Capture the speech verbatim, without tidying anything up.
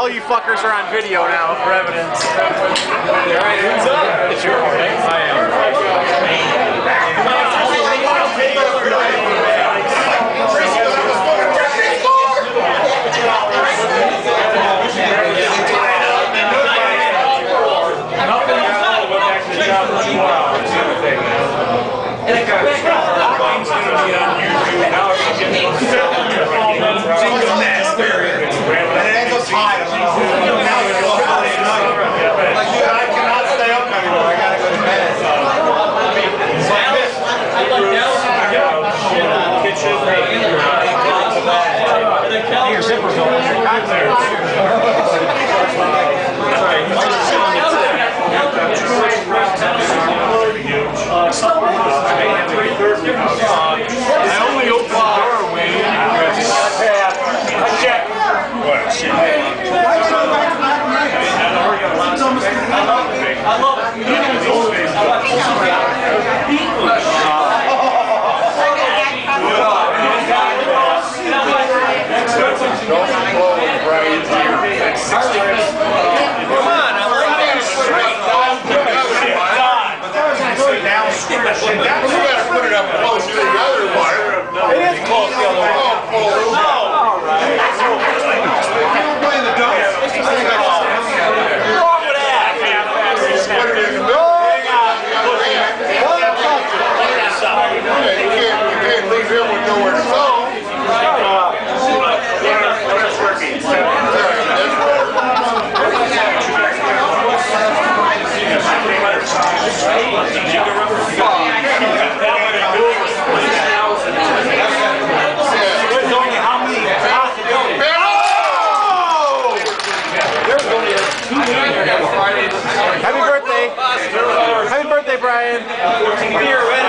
all you fuckers are on video now for evidence. Alright, who's up? It's your turn. I am. Jenga master. And it goes high. Like, dude, I cannot stay up anymore. I gotta go to bed. I like that. Kitchen. Your zipper's open. I only opened the door, Wayne. I checked. What? Shit. I love Come on, I like that. You gotta put it up close to the other one. It is close the other way. No! Alright. You're playing the dome. What's wrong with that? Put it in the middle. Hang on. You can't, you can't leave him with nowhere to go. Happy birthday! Happy birthday, Brian!